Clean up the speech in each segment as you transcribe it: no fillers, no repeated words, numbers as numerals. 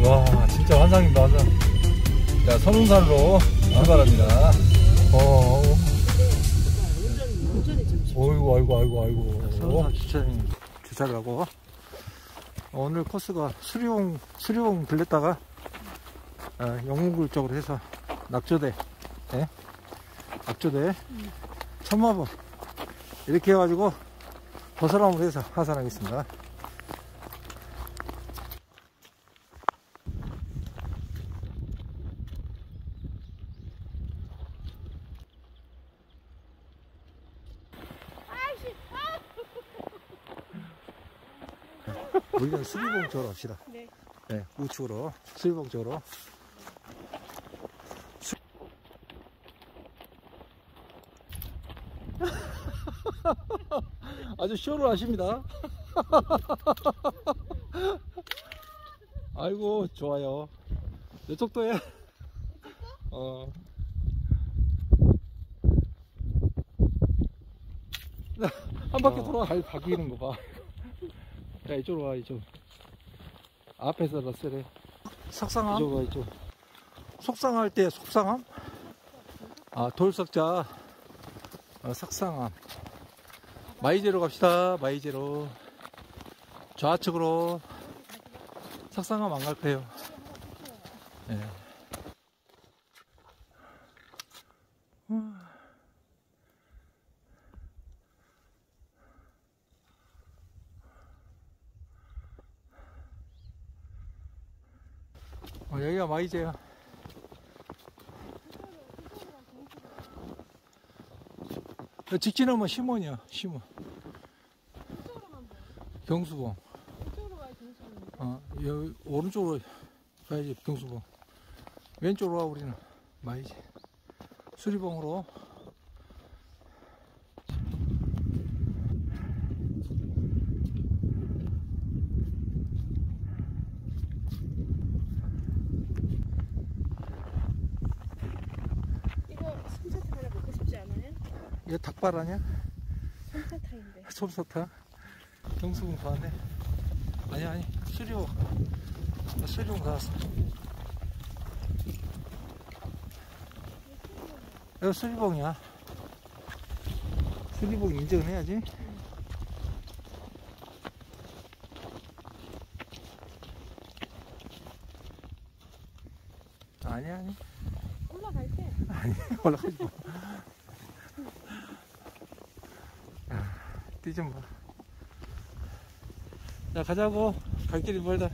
와, 진짜 환상입니다, 환상. 자, 선운산으로 출발합니다. 아이고. 선운산 주차를 하고. 오늘 코스가 수리봉 들렸다가, 영문굴 쪽으로 해서 낙조대, 예? 낙조대, 천마봉. 이렇게 해가지고, 버섯람으로 해서 하산하겠습니다. 우리는 수리봉 쪽으로 합시다. 네. 네, 우측으로, 수리봉 쪽으로. 아주 쇼를 하십니다. 아이고, 좋아요. 이쪽도 해. 한 바퀴 돌아 바뀌는 거 봐. 야, 이쪽으로 와, 이쪽. 앞에서 넣었으래. 석상암? 이쪽 와, 이쪽. 속상할 때 속상암? 아, 돌석자. 석상암. 마이제로 갑시다, 마이제로. 좌측으로. 석상암 안 갈 거예요. 네. 여기가 마이제야. 직진하면 시몬이야, 시몬. 경수봉. 여기 오른쪽으로 가야지, 경수봉. 왼쪽으로 와, 우리는. 마이제. 수리봉으로. 이거 닭발 아니야? 솜사탕인데. 솜사탕? 경수봉 가네. 아니, 수리봉. 나 수리봉 가왔어. 이거 수리봉이야. 수리봉 인정을 해야지. 아니. 올라갈 때? 아니, 올라가지 마. 뛰 좀 봐. 자, 가자고. 갈 길이 멀다.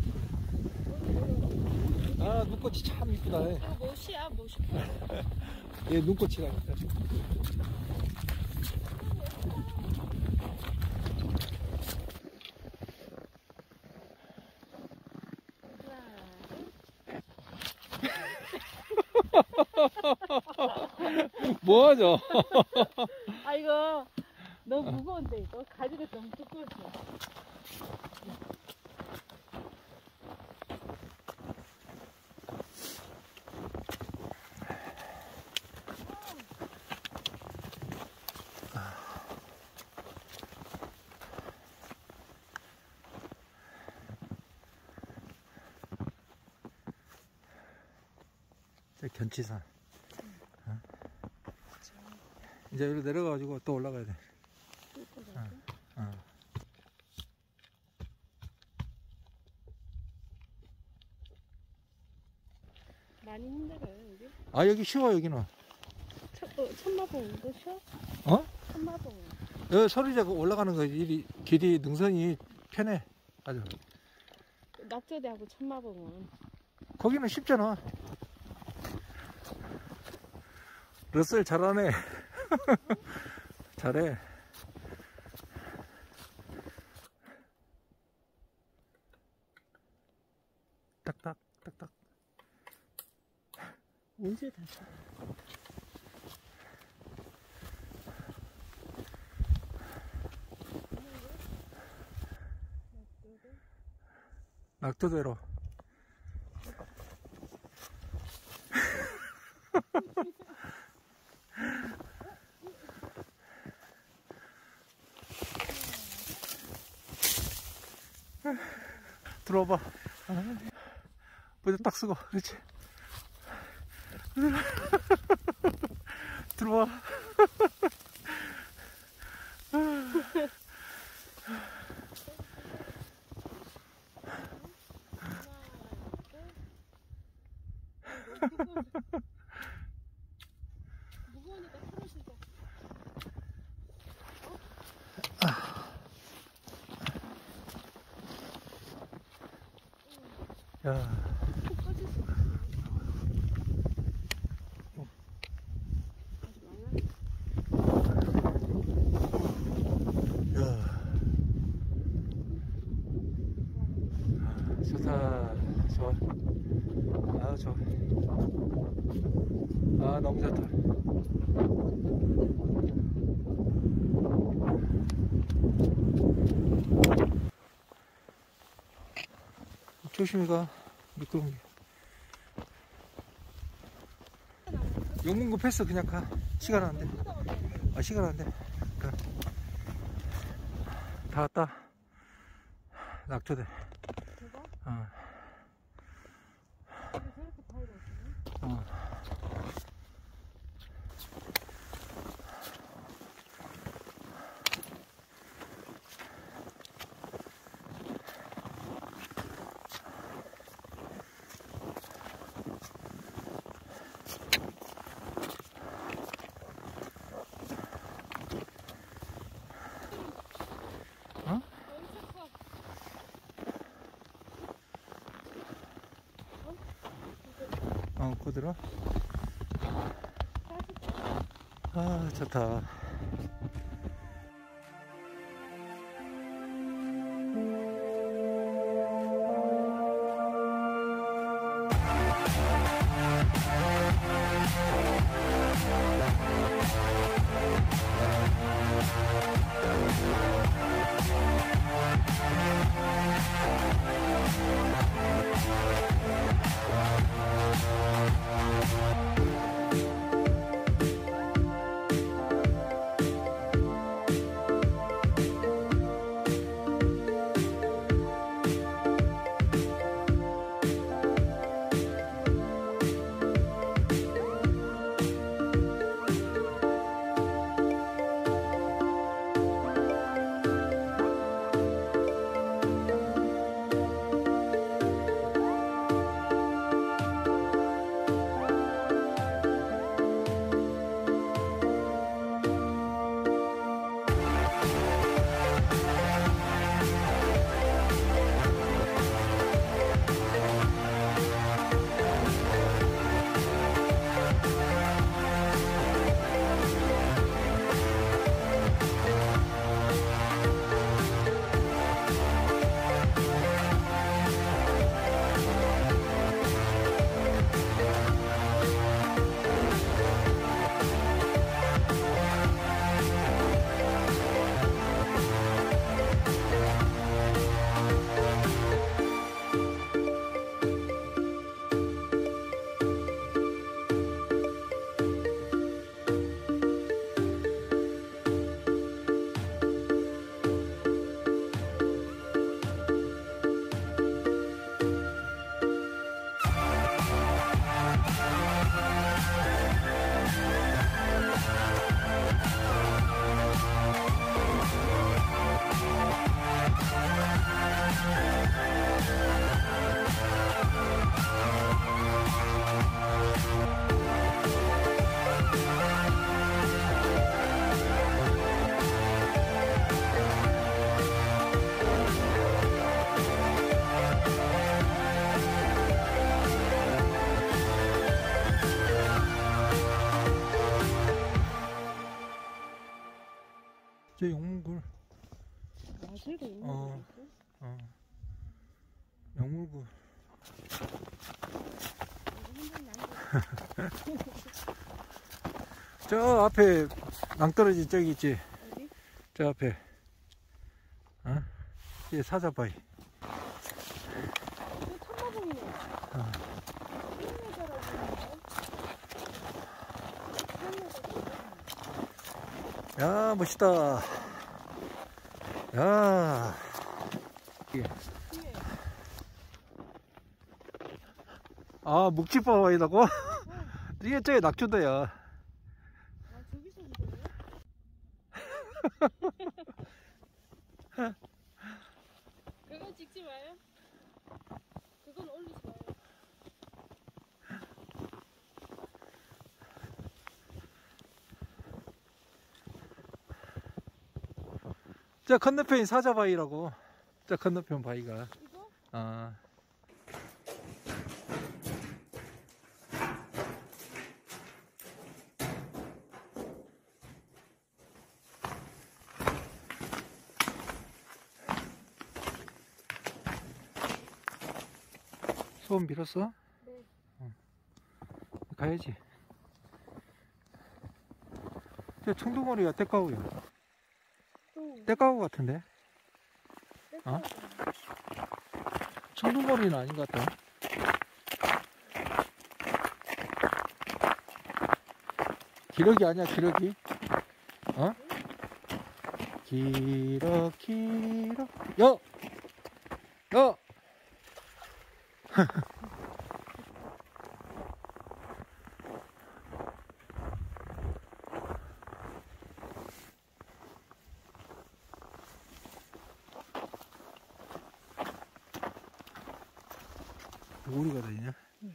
아, 눈꽃이 참 이쁘다. 이거 못이야, 못이. 얘 눈꽃이라니까. 뭐하죠? 아, 이거 너무 무거운데, 이거 가지가 너무 두꺼웠어. 견치산. 이제 여기로 내려가가지고 또 올라가야 돼. 많이 힘들어요, 여기? 아, 여기 쉬워, 여기는. 천마봉도 쉬워? 천마봉. 여기 서리자가 올라가는 거, 길이, 능선이 편해. 아주. 낙조대하고 천마봉은. 거기는 쉽잖아. 러셀 잘하네. 잘해. 딱딱. 언제 다시? 낙도대로. 들어봐. 먼저 딱 쓰고, 그렇지. 들어와. 무거우니까 풀을 신자. 야. 푹 빠질 수 있어. 좋다. 좋아. 아, 좋아. 아, 너무 좋다. 조심히 가. 미끄러운 게. 영문급 했어. 그냥 가. 시간 안 돼. 아, 시간 안 돼. 가. 다 왔다. 낙초대. 대박? 어. 근데 저렇게 바위가 있네. 어. 어? 어, 그대로. 아, 좋다. 저 영물굴. 아, 저기도 있는 어. 거 있어? 영물굴. 저 앞에 낭떠러지 저기 있지. 어디? 저 앞에. 어? 이게 사자바위. 이거 천마봉이네. 어. 야, 멋있다. 야. 이게. 아, 묵지법 아니라고? 이게 저기 낙주도야. 아, 저기서 무거워요? 그건 찍지 마요. 그건 올리지 마요. 저 건너편이 사자바위라고. 저 건너편 바위가. 이거? 아. 소원 빌었어? 네. 가야지. 저 청둥오리가 떼까우요. 또. 떼까우 같은데? 어? 청둥오리는 아닌 것 같아. 기러기 아니야, 기러기? 어? 기러, 여! 여! 오리가 다니냐?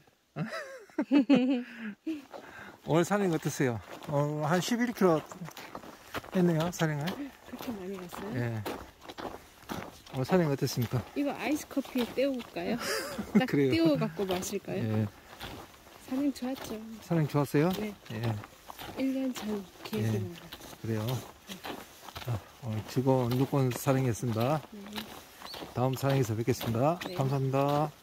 오늘 산행 어떠세요? 한 11km 했네요, 산행을. 그렇게 많이 갔어요? 예. 오늘 산행 어땠습니까? 이거 아이스 커피에 때워볼까요? 딱 그래요. 띄워갖고 마실까요? 예. 산행 좋았죠. 산행 좋았어요? 네. 예. 1년 전 기억이 예. 나요. 그래요. 오늘 즐거운 육군 산행이었습니다. 네. 다음 산행에서 뵙겠습니다. 네. 감사합니다.